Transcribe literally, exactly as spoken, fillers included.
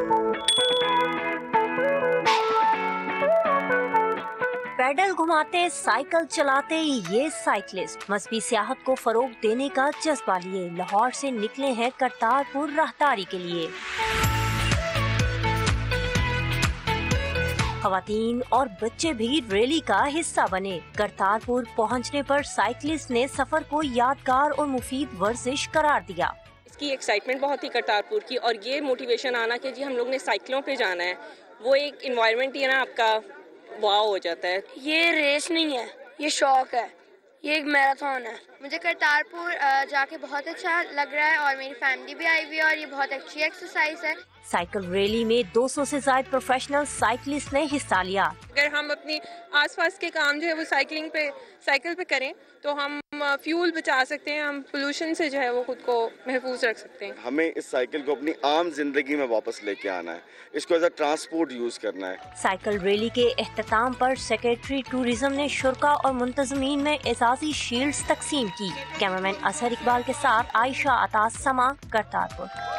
Pedal گھماتے cycle چلاتے یہ سائیکلسٹ مذہبی سیاحت کو فروغ دینے کا جذبہ لیے لاہور سے نکلے ہیں کرتارپور راہداری کے لیے۔ خواتین اور بچے بھی ریلی کا حصہ بنے۔ کرتارپور پہنچنے پر سائیکلسٹ نے سفر کو یادگار اور مفید ورزش قرار دیا۔ اس کی ایکسائٹمنٹ بہت تھی کرتارپور کی، اور یہ موٹیویشن آنا کہ جی ہم لوگ نے سائیکلوں پہ جانا ہے، وہ ایک انوائرمنٹ ہی ہے نا آپ کا، واو ہو جاتا ہے۔ یہ ریس نہیں ہے، یہ شوق ہے، یہ ایک میراتھن ہے۔ مجھے کرتارپور جا کے بہت اچھا لگ رہا ہے، اور میری فیملی بھی آئی ہوئی ہے، اور یہ بہت اچھی ایکسرسائز ہے۔ سائیکل ریلی میں دو سو سے زائد پروفیشنل سائیکلسٹ نے حصہ لیا۔ اگر ہم اپنی آس پاس کے کام جو ہے وہ سائیکلنگ پہ سائیکل پہ کریں تو ہم فیول بچا سکتے ہیں، ہم پولوشن سے جو ہے وہ خود کو محفوظ رکھ سکتے ہیں۔ ہمیں اس سائیکل کو اپنی عام زندگی میں واپس لے کے آنا ہے، اس کو ایز اے ٹرانسپورٹ یوز کرنا ہے۔ سائیکل ریلی کے اختتام پر سیکریٹری ٹورزم نے شرکاء اور منتظمین میں اعزازی شیلڈز تقسیم کی۔ کیمرامین اظہر اقبال کے ساتھ عائشہ عطا، سما، کرتارپور۔